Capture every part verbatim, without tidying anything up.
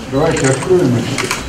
Давайте откроем.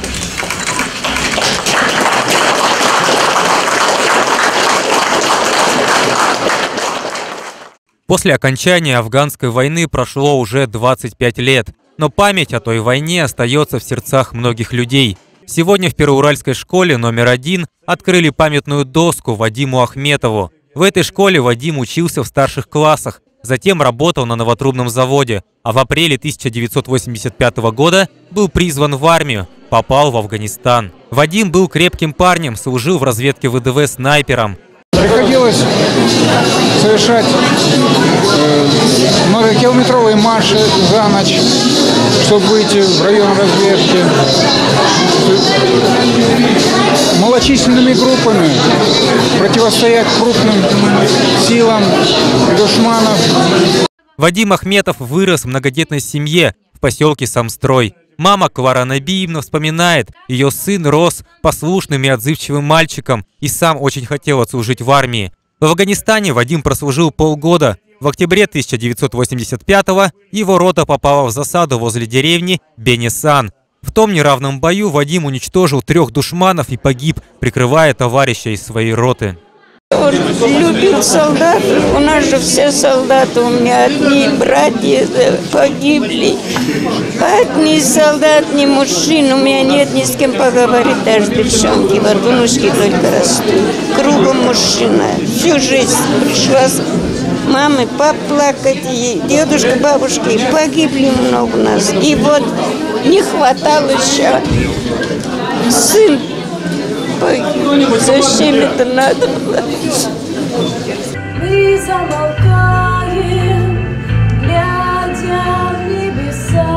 После окончания афганской войны прошло уже двадцать пять лет, но память о той войне остается в сердцах многих людей. Сегодня в Первоуральской школе номер один открыли памятную доску Вадиму Ахметову. В этой школе Вадим учился в старших классах, затем работал на новотрубном заводе, а в апреле тысяча девятьсот восемьдесят пятого года был призван в армию, попал в Афганистан. Вадим был крепким парнем, служил в разведке вэ дэ вэ снайпером. Приходилось совершать э, многокилометровые марши за ночь, чтобы выйти в район разведки. Малочисленными группами противостоять крупным силам душманов. Вадим Ахметов вырос в многодетной семье в поселке Самстрой. Мама Клара Набиевна вспоминает, ее сын рос послушным и отзывчивым мальчиком и сам очень хотел отслужить в армии. В Афганистане Вадим прослужил полгода. В октябре тысяча девятьсот восемьдесят пятого его рота попала в засаду возле деревни Бенесан. В том неравном бою Вадим уничтожил трех душманов и погиб, прикрывая товарища из своей роты. Он любил солдат. У нас же все солдаты, у меня одни братья погибли. Одни солдат, ни мужчин, у меня нет ни с кем поговорить, даже девчонки, вот внучки только растут. Кругом мужчина. Всю жизнь пришла с мамой поплакать, и дедушка, бабушки, погибли много у нас. И вот не хватало еще сын. Зачем это надо было? Мы замолкаем, глядя в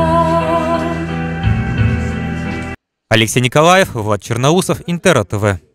небеса. Алексей Николаев, Влад Черноусов, Интер тэ вэ.